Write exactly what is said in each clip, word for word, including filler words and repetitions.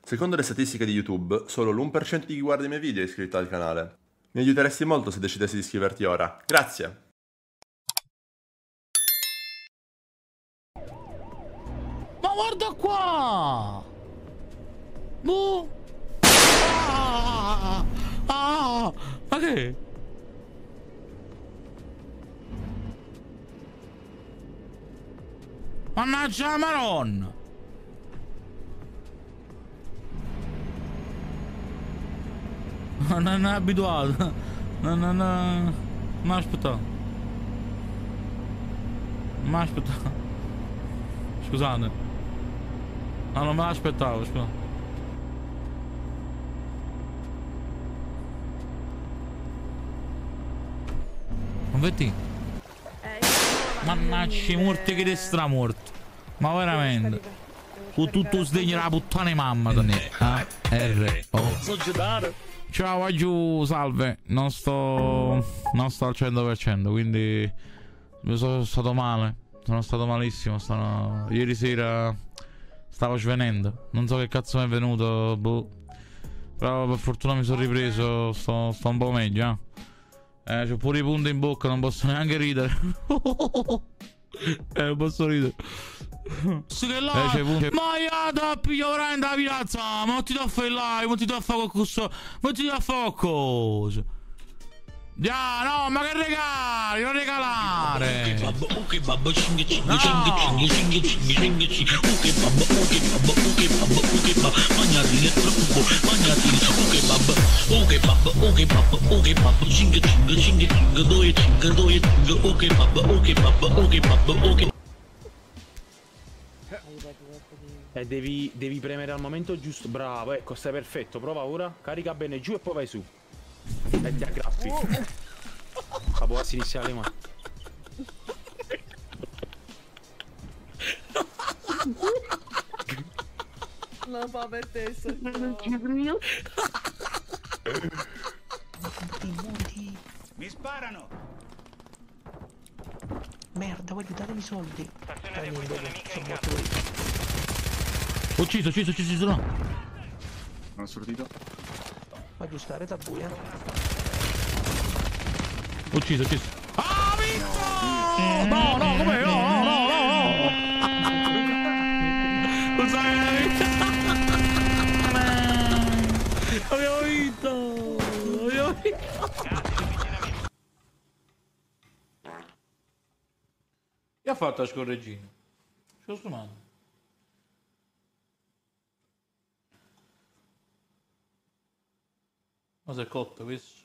Secondo le statistiche di YouTube, solo l'uno per cento di chi guarda i miei video è iscritto al canale. Mi aiuteresti molto se decidessi di iscriverti ora. Grazie! Ma guarda qua! Boh! Ah! Ah! Ma che? Mannaggia la Maronna! Non è abituato. Non, non, non, non aspettavo. Non aspettavo. Scusate. No, non me l'aspettavo, scusa. Non vedi? Mannaggia i morti che te stramorti. Ma veramente. Con tutto lo sdegno della puttana di mamma. A R O. Ciao, va giù, salve. Non sto. Non sto al cento per cento, quindi. Mi sono stato male. Sono stato malissimo. Sono... Ieri sera. Stavo svenendo. Non so che cazzo mi è venuto. Boh. Però per fortuna mi sono ripreso. Sto, sto un po' meglio, eh. Eh, c'ho pure i punti in bocca, non posso neanche ridere. Eh, non posso ridere. Sì che là, eh, ma io da piglio veramente la piazza. Ma non ti do a fare live, non ti do a fare qualcosa. Non ti do a fare qualcosa. Già, no, ma che regali, non regalare. E devi, devi premere al momento giusto. Bravo, ecco, stai perfetto. Prova ora, carica bene giù e poi vai su. E ti aggrappi. Ma può iniziare le mani. La fa per te, no. Mi sparano! Merda, voglio datemi i soldi. Stazione requisito nemica in campo. Ucciso, ucciso, ucciso, ucciso, no. Non sortito. Voglio stare da buia. Ucciso, ucciso. Ah, vinto! No, no, com'è? No, no, no, no, no. Lo sai? Abbiamo vinto! Abbiamo vinto! Che ha fatto la scorreggina? Ce l'ho suonato. Ma si è cotto questo?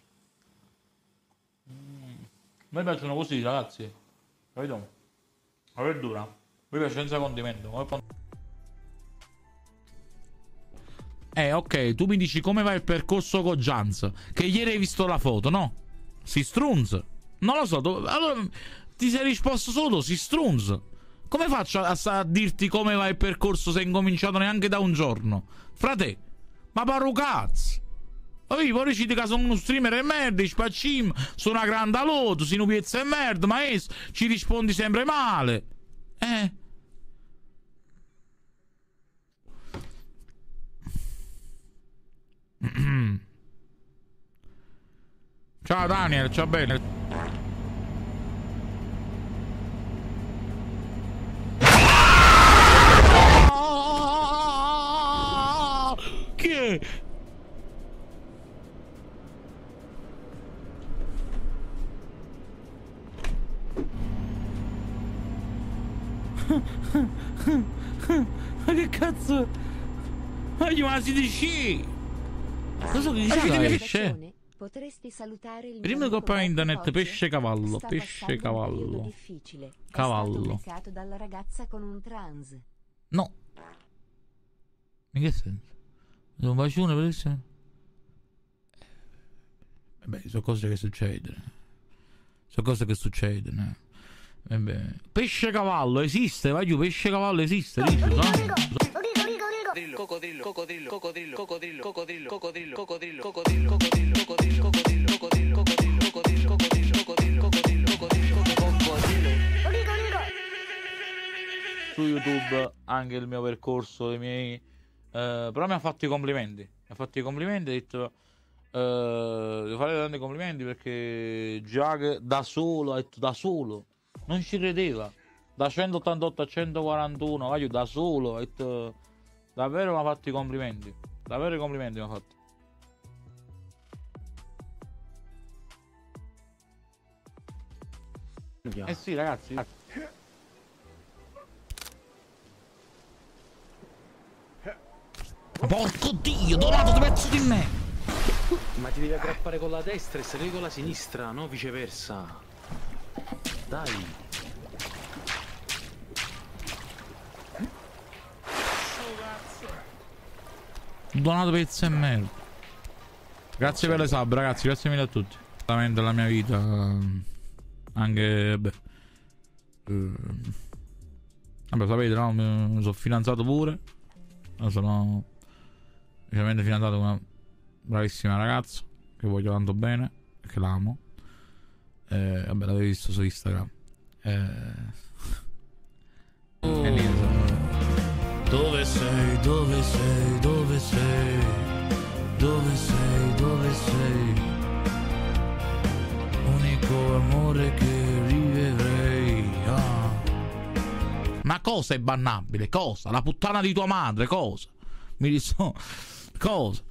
Mm. A me piacciono così, ragazzi. Capito? La verdura. Mi piace senza condimento. Come... Eh, ok, tu mi dici come va il percorso con Jans. Che ieri hai visto la foto, no? Si strunz. Non lo so. Tu... Allora ti sei risposto solo tu, si strunz. Come faccio a, a dirti come va il percorso se hai incominciato neanche da un giorno? Frate, ma parlo cazzo. Poi poi ci dica sono uno streamer e merda, spaccim, sono una grande loto, sono piezza e merda, ma es, ci rispondi sempre male. Eh. Ciao Daniel, ciao bene. Chi è? Ma che cazzo? Ma gli ma si dici? Cosa che dice? Potresti salutare il primo coppa internet pesce cavallo, pesce cavallo. Cavallo. Dalla ragazza con un trans. No. In che senso? Un bacione per essere? Beh, sono cose che succedono. Sono cose che succedono. Eh. Pesce cavallo esiste, vai giù, pesce cavallo esiste, dici, no? Coccodrillo, coccodrillo, coccodrillo, coccodrillo, coccodrillo, coccodrillo, coccodrillo, coccodrillo, coccodrillo, coccodrillo, coccodrillo, coccodrillo, coccodrillo, coccodrillo, coccodrillo, coccodrillo, coccodrillo, coccodrillo. Su YouTube anche il mio percorso, i miei Eh, però mi ha fatto i complimenti. Mi ha fatto i complimenti, ha detto... Eh, devo fare tanti complimenti perché Jack da solo, ha detto da solo, non ci credeva. Da centottantotto a centoquarantuno, voglio da solo, ha detto... Davvero mi ha fatto i complimenti. Davvero i complimenti mi ha fatto. Eh sì, ragazzi. Porco Dio, Donato, ti pezzo di me! Ma ti devi aggrappare con la destra e salire con la sinistra, no viceversa. Dai. Donato pezzo e merda. Grazie per le sub, ragazzi, grazie mille a tutti. Veramente la mia vita. Anche, beh. Eh, vabbè, sapete, no? Mi sono fidanzato pure. Sono ovviamente fidanzato con una bravissima ragazza che voglio tanto bene e che l'amo. Eh, vabbè, l'avevi visto su Instagram. Eh... Oh. È lì, dove sei, dove sei, dove sei, dove sei, dove sei, unico amore che rivedrei. Ah. Ma cosa è bannabile? Cosa? La puttana di tua madre? Cosa? Mi dico... Cosa?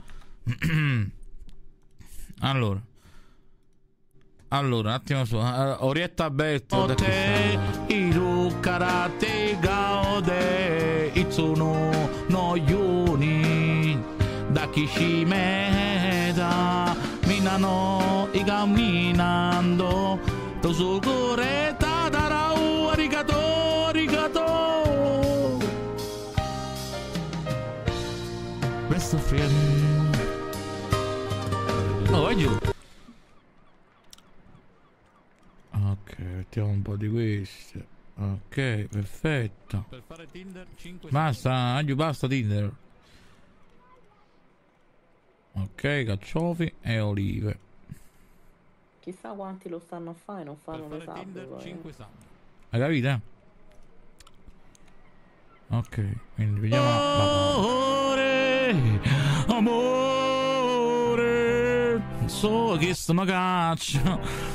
Allora. Allora, un attimo su. Uh, Orietta Betto. Te, iru karate gaude, itsuno no yuni, da kishimeda, minano igaminando, tosukure tadarau, arigato, arigato. Best of friend. Oh, vai giù. Ok, mettiamo un po' di queste. Ok, perfetto. Per fare Tinder cinque. Basta, aglio, basta Tinder. Ok, carciofi e olive. Chissà quanti lo stanno a fare, non fanno le sub. cinque sub. Hai capito? Ok, quindi vediamo. Amore, amore, so che sto mi caccia.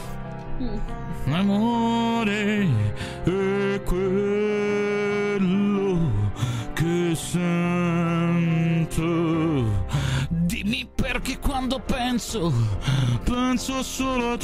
Amore è quello che sento. Dimmi perché quando penso, penso solo a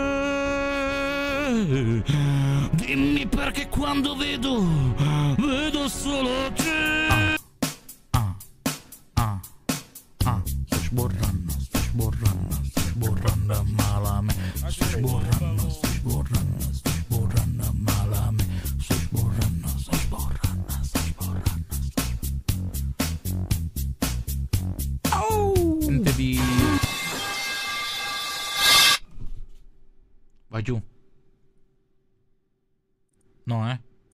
te. Dimmi perché quando vedo, vedo solo te. Ah, ah, ah, sto sborrando, sto sborrando, sto sborrando malamente, sto sborrando, sto sborrando, sto sborrando malamente, sto sborrando, sto sborrando, sto sborrando, sto sborrando. Oh! Sentiti. Vai giù. No, eh?